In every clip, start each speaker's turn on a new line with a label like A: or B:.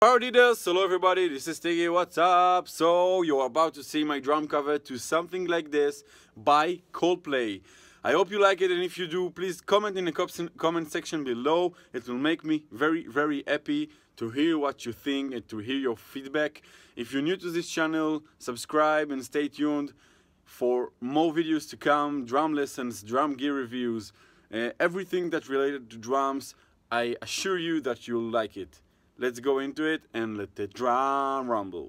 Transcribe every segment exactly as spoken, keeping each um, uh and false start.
A: Howdy there, hello everybody, this is StiGy, what's up? So, you're about to see my drum cover to something like this by Coldplay. I hope you like it, and if you do, please comment in the comment section below. It will make me very, very happy to hear what you think and to hear your feedback. If you're new to this channel, subscribe and stay tuned for more videos to come, drum lessons, drum gear reviews, uh, everything that's related to drums. I assure you that you'll like it. Let's go into it and let the drum rumble.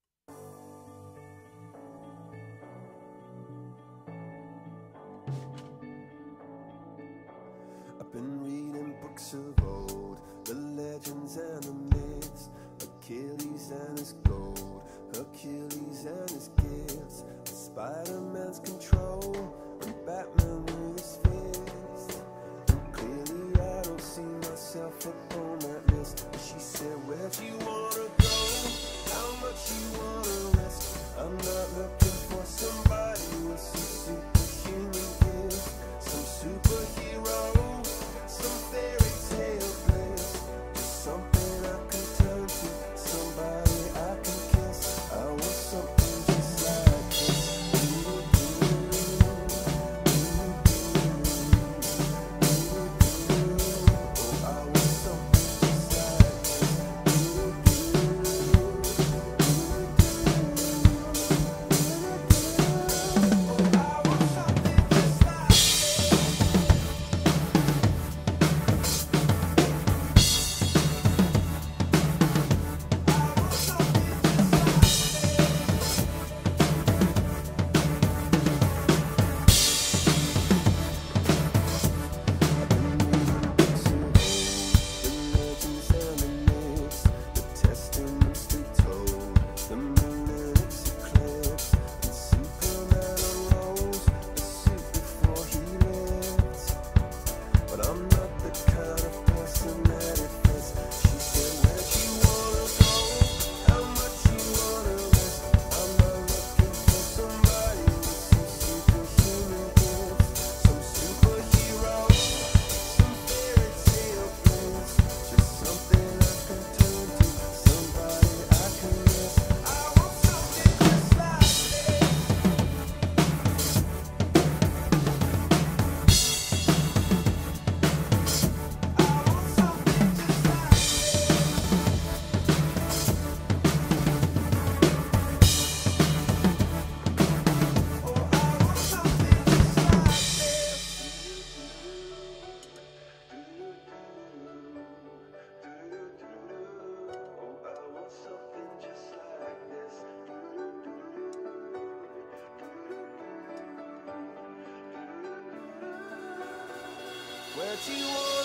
B: I've been reading books of old, the legends and the myths, Achilles and his gold, Hercules and his gifts, Spider-Man's control, and Batman with his fist. And clearly I don't see myself upon that list. And she said, where'd you wanna go? How much you wanna risk? I'm not looking for somebody with some superhuman gifts, some superhero, some fairy tale bliss, just something I can turn to, somebody I can kiss. I want something just like this. Oh, I want something just like this. Where do you want